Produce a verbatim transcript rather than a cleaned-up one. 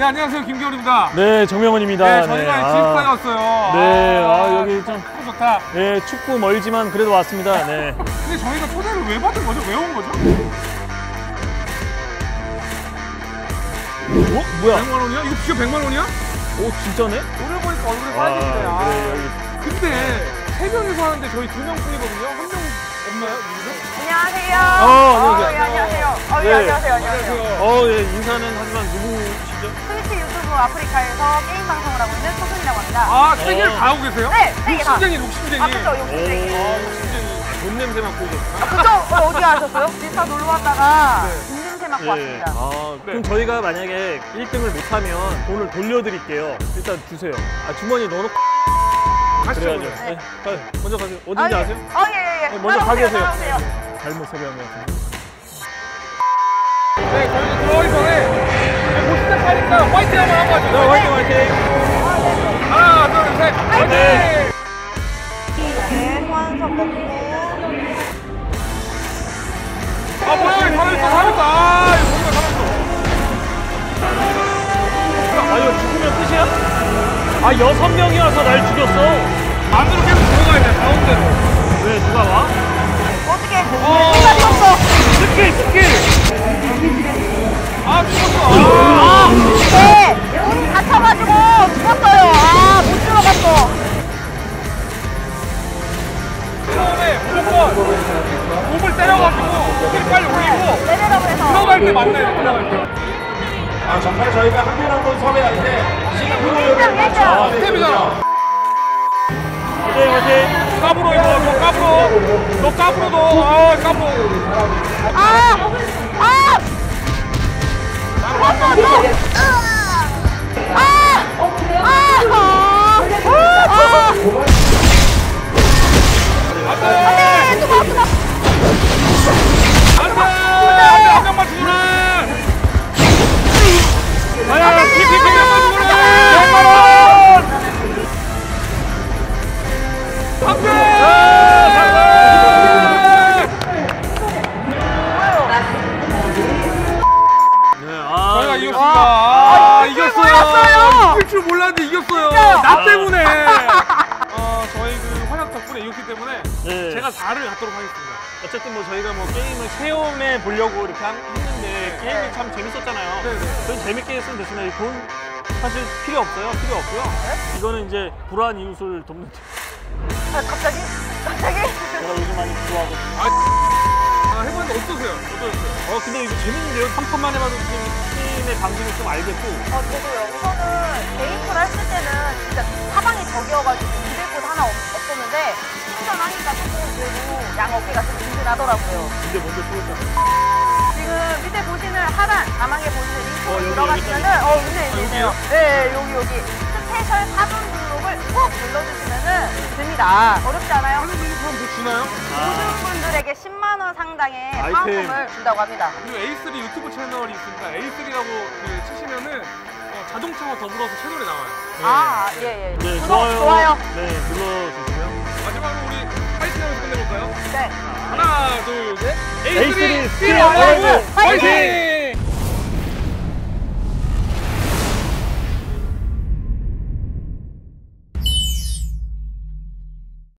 네, 안녕하세요. 김기훈입니다. 네, 정명원입니다. 네, 저희가 네, 지식사에 아, 왔어요. 네, 아, 아, 여기 좀 축구 좋다. 네, 춥고 멀지만 그래도 왔습니다. 네. 근데 저희가 초대를 왜 받은 거죠? 왜 온 거죠? 어? 뭐야? 백만 원이야? 이거 진짜 백만 원이야? 오, 진짜네? 오늘 보니까 얼굴에 아, 빨개지네. 아, 그래, 여기. 근데 세 명이서 하는데 저희 두 명뿐이거든요. 한 명 없나요? 누구죠? 안녕하세요. 어, 어, 안녕하세요. 예, 안녕하세요. 어, 예, 네. 안녕하세요. 안녕하세요. 어, 예, 인사는 하지만 누구시죠? 트위치 유튜브 아프리카에서 게임 방송을 하고 있는 소순이라고 합니다. 아, 세 개를 어. 다 하고 계세요? 네, 세 개 다. 욕심쟁이, 욕심쟁이. 아, 그쵸, 욕심쟁이. 아, 욕심쟁이. 돈 냄새 맡고 오셨구나. 아, 그쵸? 어, 어디 가셨어요? 비슷한 놀러 왔다가 네. 돈 냄새 맡고 예. 왔습니다. 아, 그럼 네. 저희가 만약에 일 등을 못하면 돈을 돌려드릴게요. 일단 주세요. 아, 주머니에 넣어놓고 가시죠. 그래야죠. 그러면. 네. 가요. 먼저 가세요. 어딘지 아, 예. 아세요? 어, 예, 예, 예. 네, 먼저 가 계세요. 따라오세요. 잘못 섭외한 것 같은데. 네, 저희가 들어가기 전에 곧 시작하니까 화이팅 한번 하고 가죠. 네, 화이팅, 화이팅! 하나, 둘, 셋, 화이팅! 네, 소환석 먹고. 아, 뭐야, 여기 살아있어, 살아있어. 아, 이거 뭔가 살아있어. 아, 이거 죽으면 끝이야? 아, 여섯 명이 와서 날 죽였어. 안으로 계속 들어가야 돼, 가운데로. 왜, 누가 와? 어떻게? 어. 누가 죽었어? 스킬, 스킬! 아, 죽었어. 아, 네, 문이 닫혀가지고 죽었어요. 아, 못 들어갔어. 처음에 무조건 몸을 때려가지고 스킬 빨리 올리고 내려라고 해서. 들어갈 때 만나야 돼, 들어갈 때. 아, 정말 저희가 한 분 한 분 섭외할 때 시간 일 등, 일 등. 스텝이잖아. 화이팅, 화이팅! 까불어, 이거. 너 까불어. 너 까불어, 너. 아, 까불어. 아! 아! 죽었어, 또! 아! 아! 아! 안 돼! 안 돼! 누가, 누가! 안 돼! 안 돼! 한 명만 죽어라! 아야, 피피피 한 명만 죽어라! 백만 원! 안 돼! 네, 아, 저희가 이거- 이겼습니다. 아, 아, 이길 줄 이겼어요. 몰랐어요. 이길 줄 몰랐는데 이겼어요. 진짜요? 나 때문에. 어, 저희 그 활약 덕분에 이겼기 때문에 네. 제가 사를 갖도록 하겠습니다. 어쨌든 뭐 저희가 뭐 게임을 체험해 보려고 이렇게 한- 했는데 게임이 참 재밌었잖아요. 네네. 저희 재밌게 했으면 됐습니다. 돈 사실 필요 없어요. 필요 없고요. 이거는 이제 불우한 이웃을 돕는 아, 갑자기? 갑자기? 제가 요즘 많이 좋아하고. 아, 해봤는데 어떠세요? 어떠셨어요? 어 근데 이거 재밌는데요? 한 판만 해봐도 지금 게임의 방식을 좀 알겠고. 어, 저도요. 우선은 게임을 했을 때는 진짜 사방이 적이어가지고 기댈 곳 하나 없, 없었는데 충전하니까 조금 그래도 양 어깨가 좀 든든하더라고요. 근데 먼저 죽었잖아. 지금 밑에 보시는 하단 가망에 보시는 어, 링크로 여기, 들어가시면은 어 있네 있네 있네요. 여기요? 네 여기 여기 스페셜 사분 등록을 꼭 눌러주시면은 됩니다. 어렵지 않아요? 하는 분이 그럼 뭐 주나요? 모든 분들에게 십만 원 상당의 아이템. 상품을 준다고 합니다. 그리고 에이쓰리 유튜브 채널이 있으니까 에이쓰리라고 그 치시면은 어, 자동차와 더불어서 채널에 나와요. 아 예예. 네, 구독 좋아요. 좋아요. 네, 눌러주시고요. 마지막으로 우리 파이팅 하면서 끝내볼까요? 네. 하나, 둘, 셋. 에이쓰리 에이쓰리 스틸 스틸 어라이브 어라이브 파이팅!